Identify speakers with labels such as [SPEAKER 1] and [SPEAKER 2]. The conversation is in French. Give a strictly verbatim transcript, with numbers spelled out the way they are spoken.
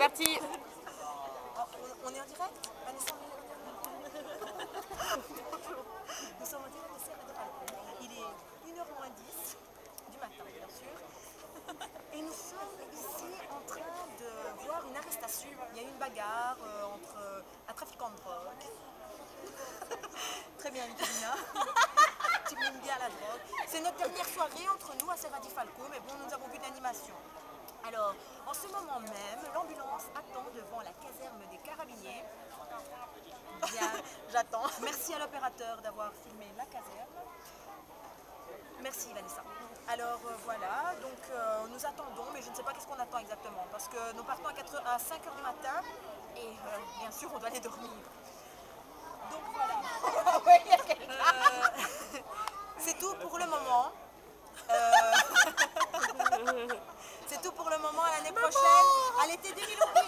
[SPEAKER 1] parti.
[SPEAKER 2] Oh, on, on est en direct? Vanessa, on est en direct. Nous sommes en direct de Serra de Falco. Il est une heure moins dix du matin, bien sûr. Et nous sommes ici en train de voir une arrestation. Il y a eu une bagarre euh, entre euh, un trafiquant de drogue. Très bien, Michelina. Tu m'aimes bien la drogue. C'est notre dernière soirée entre nous à Serra di Falco, mais bon, nous avons vu de l'animation. Alors, en ce moment même, l'ambulance attend devant la caserne des carabiniers. Bien, j'attends. Merci à l'opérateur d'avoir filmé la caserne. Merci Vanessa. Alors euh, voilà, donc euh, nous attendons, mais je ne sais pas qu'est-ce qu'on attend exactement, parce que nous partons à, à cinq heures du matin, et euh, bien sûr on doit aller dormir. Donc voilà. euh, C'est tout pour le moment. Euh, C'est tout pour le moment, à l'année prochaine, à l'été deux mille onze.